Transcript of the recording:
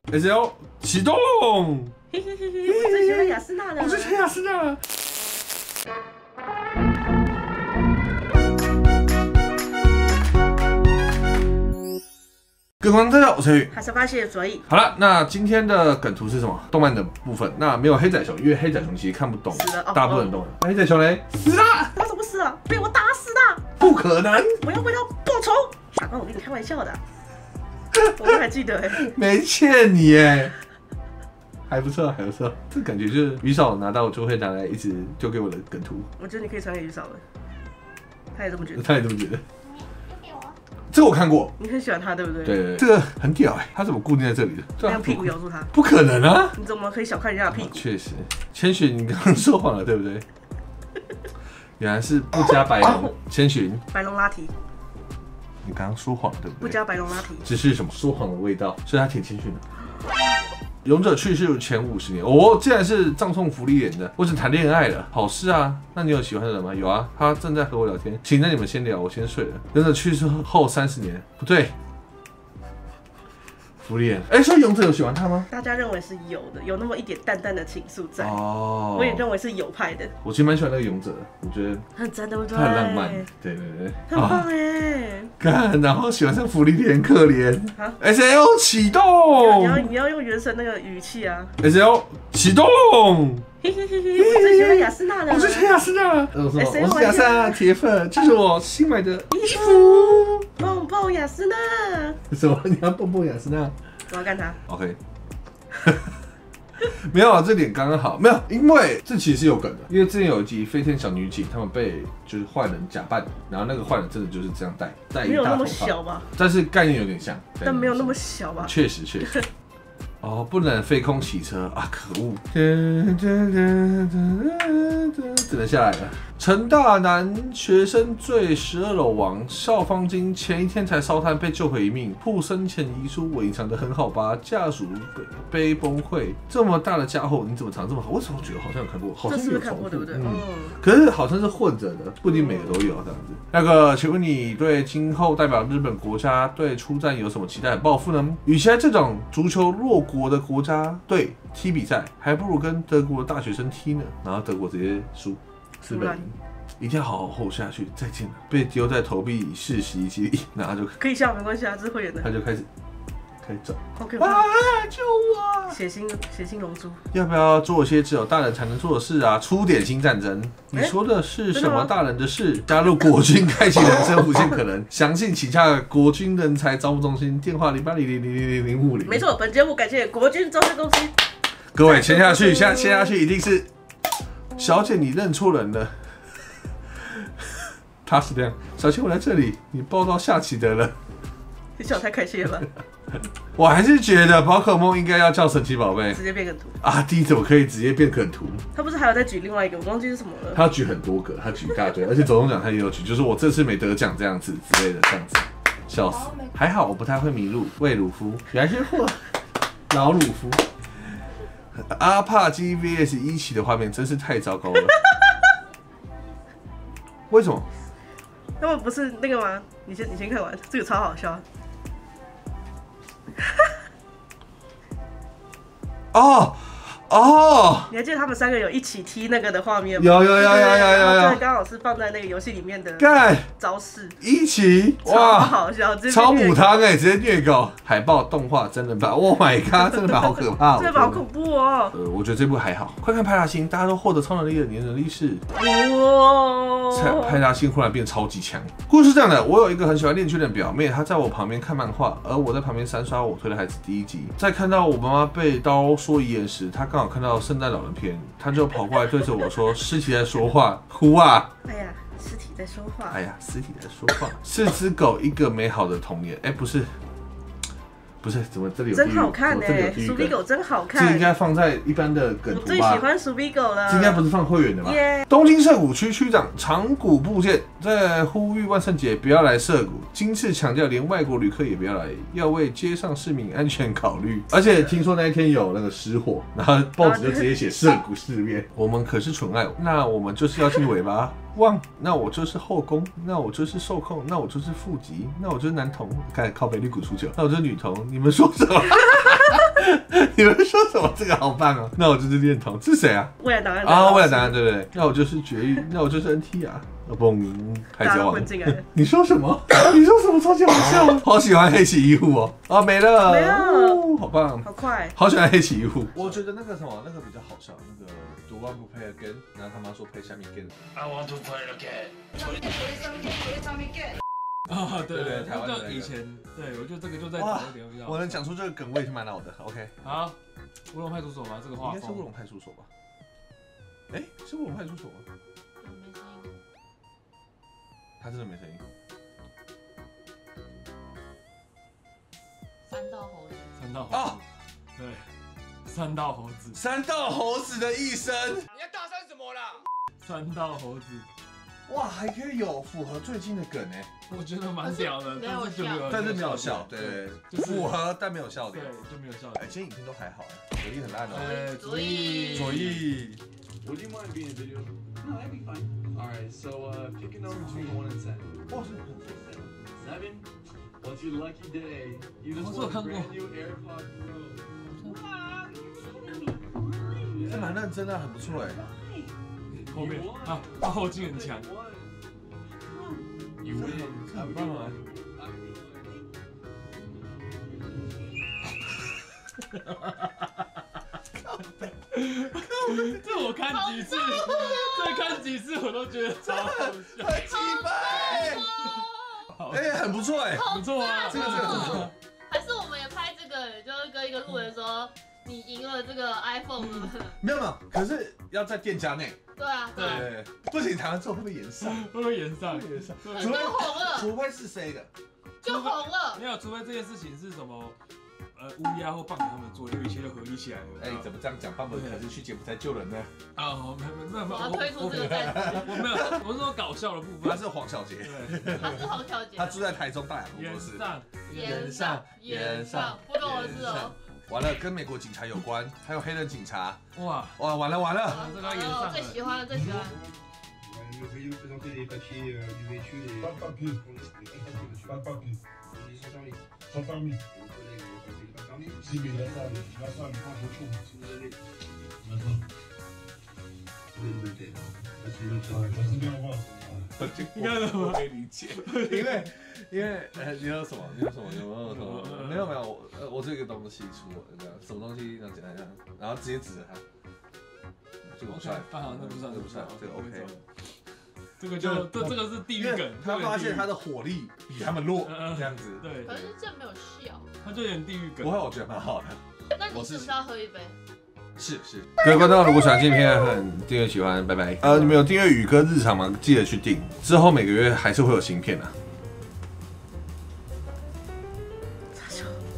SL 启动。 嘿嘿嘿嘿，我最喜欢雅诗娜了。 我最喜欢雅诗娜了。各位观众大家好，我是宇， 还是发现所以好了，那今天的梗图是什么？动漫的部分。那没有黑仔熊，因为黑仔熊其实看不懂大部分的动漫。黑仔熊嘞，死了！ 他怎么死了？被我打死的！ 不可能！ 我要为他报仇！傻瓜，我跟你开玩笑的。我都还记得哎， 没欠你哎，还不错，还不错。这感觉就是鱼嫂拿到就会拿来一直丢给我的梗图。 我觉得你可以传给鱼嫂的，他也这么觉得。 他也这么觉得。这个我看过， 你很喜欢他，对不对？ 对，这个很屌哎，他怎么固定在这里的？ 用屁股咬住他？ 不可能啊！ 你怎么可以小看人家的屁股？ 确实，千寻，你刚刚说谎了，对不对？原来是不加白龙，千寻， 白龙拉提。 你刚刚说谎对不对？ 不加白龙拉提， 只是什么说谎的味道，所以他挺谦逊的。勇者去世前50年，哦，竟然是葬送福利脸的，我只谈恋爱了，好事啊。那你有喜欢的人吗？有啊，他正在和我聊天，请让你们先聊，我先睡了。勇者去世后30年，不对，福利脸，所以勇者有喜欢他吗？ 大家认为是有的，有那么一点淡淡的情愫在。 哦， 我也认为是有派的。 我其实蛮喜欢那个勇者的，我觉得很赞，对不对？ 他很浪漫，对对对， 很棒哎。 看，然后喜欢上福利脸，可怜。SL 启动， 你要用原神那个语气啊。 SL 启动。 嘿嘿嘿嘿，我最喜欢雅诗娜了。 我最喜欢雅诗娜了。我是雅诗娜铁粉，这是我新买的衣服。 蹦蹦雅诗娜。 什么？你要蹦蹦雅诗娜？ 我要干他。 OK。没有啊，这点刚刚好。没有，因为这其实是有梗的。因为之前有一集飞天小女警，他们被就是坏人假扮，然后那个坏人真的就是这样戴一大头套。没有那么小吧？ 但是概念有点像。 但没有那么小吧？ 确实。哦，不能飞空骑车啊！可恶，只能下来了。陈大南学生坠12楼亡，校方经前一天才烧炭被救回一命。护生前遗书我隐藏得很好吧？家属悲崩溃。这么大的家伙，你怎么藏这么好？为什么觉得好像有看过？好像有看过，对不对？ 可是好像是混着的，不一定每个都有这样子。那个，请问你对今后代表日本国家队出战有什么期待和抱负呢？与其在这种足球弱国的国家队踢比赛，还不如跟德国的大学生踢呢。然后德国直接输，日本赢，一定要好好活下去。再见了，被丢在投币式洗衣机里，然后就可以笑，没关系啊，这是会员的。 他就开始走， 好可怕！ 救我！ 血腥龙珠， 要不要做些只有大人才能做的事啊？出点新战争，你说的是什么大人的事？加入国军，开启人生无限可能。详细请洽国军人才招募中心，电话0800000050。 没错，本节目感谢国军招生中心。 各位签下去，签下去一定是小姐，你认错人了。他是这样，小姐我来这里，你报到下棋得了。 你笑太开心了吧？ 我还是觉得宝可梦应该要叫神奇宝贝， 直接变梗图啊！第一怎么可以直接变梗图？ 他不是还有在举另外一个，我忘记是什么了。 他举很多个，他举一大堆，而且总统奖他也有举，就是我这次没得奖这样子之类的，这样子，笑死！还好我不太会迷路，魏鲁夫原来是老鲁夫。阿帕基 VS 一期的画面真是太糟糕了。为什么？ 他们不是那个吗？你先看完，这个超好笑。哦，你还记得他们3个有一起踢那个的画面吗？有，刚好是放在那个游戏里面的招式。一起，哇，好笑， 超母汤直接虐狗。海报动画真人版 ，Oh my god， 真人版好可怕， 真人版好恐怖哦。 我觉得这部还好。快看派大星，大家都获得超能力的年能力是，哇，派大星忽然变超级强。故事是这样的，我有一个很喜欢练拳的表妹，她在我旁边看漫画，而我在旁边3刷我推的孩子第1集。在看到我妈妈被刀说遗言时，她刚好看到圣诞老人片，他就跑过来对着我说：“尸体在说话，哭啊！” 哎呀，尸体在说话。 哎呀，尸体在说话。4只狗，一个美好的童年。不是，怎么这里有真好看鼠比狗真好看。 这应该放在一般的梗图吧？ 我最喜欢鼠比狗了。 这应该不是放会员的吧？东京涩谷区区长长谷部健在呼吁万圣节不要来涩谷，今次强调连外国旅客也不要来，要为街上市民安全考虑。而且听说那一天有那个失火，然后报纸就直接写涩谷事变。我们可是纯爱，那我们就是要亲尾巴。旺，那我就是后宫，那我就是受控，那我就是腹肌，那我就是男童。看靠北绿谷出糗，那我就是女童。你们说什么？ 你们说什么？这个好棒哦！那我就是恋童，是谁啊？ 未来档案啊，未来档案，对不对？那我就是绝育，那我就是 NT 啊！嘣，海贼王。你说什么？你说什么？超级好笑！好喜欢黑崎一护哦！啊，没了， 没了， 好棒， 好快， 好喜欢黑崎一护。我觉得那个什么，那个比较好笑，那个Do want to play again？ 然后他妈说 play 下面 again。I want to play again。 啊，对，台湾的以前，对我觉得这个就在早一点比较。 我能讲出这个梗，我也是蛮老的。OK， 好，乌龙派出所吗？这个画风应该是乌龙派出所吧？哎，是乌龙派出所吗？ 没声音。 他真的没声音。 三道猴子。 三道猴子。对，三道猴子。 三道猴子的一生。 你要大声什么啦？ 三道猴子。 哇，还可以有符合最近的梗哎， 我觉得蛮屌的， 但是没有笑，对，符合但没有笑点， 对，就没有笑点。哎，今天影片都还好哎，左翼很烂哦。 左翼。 Would you mind being in a video? No, that'd be fine. All right, so pick a number between 1 and 10. 哇，是 7. What's your lucky day? You just won a brand new AirPod Pro. 这蛮认真的，很不错哎。 后面啊，他后劲很强。 You win. 很棒啊！ 这我看几次，再看几次我都觉得超好笑， 很鸡掰。哎，很不错哎， 不错啊， 这个不错。 还是我们也拍这个，就是跟一个路人说你赢了这个 iPhone。 没有，可是要在店家内。 对啊， 对，不行，台湾之后会不会延上？ 会不会延上？ 会延上， 就红了， 除非是谁的， 就红了。 没有，除非这件事情是什么，乌鸦或棒棒他们做，就一切就合一起来了。 哎，怎么这样讲？棒棒还是去柬埔寨救人呢？ 啊，没有， 我要推出这个战士。 我没有，我是说搞笑的部分。 他是黄小杰， 他是黄小杰， 他住在台中大雅工作室。 演上，不关我的事哦。 完了，跟美国警察有关，还有黑人警察。 哇， 完了！ 这个演上最喜欢。 Veuillez nous présenter les papiers du véhicule et... Pas de papier. Pas de papier. Sans permis. Sans permis. Et vos collègues, vous passez pas permis? Si, mais il a ça, il prend autre chose. Si vous avez... Maintenant. Vous avez une bonne tête. C'est une bonne tête. Ça c'est bien au revoir. 应该我可以理解，因为你有什么？有什么？没有，我这个东西出了这样，什么东西这样简单这样，然后直接指着他，这个不算， 这不算， 这个 OK。 这个是地狱梗， 他发现他的火力比他们弱，这样子。 对。 可是这没有笑。 他就有点地狱梗。 不会，我觉得蛮好的。 那你是不是要喝一杯？ 是。各位观众，如果喜欢这片，订阅喜欢，拜拜。你们有订阅宇哥日常吗？记得去订。之后每个月还是会有新片啊。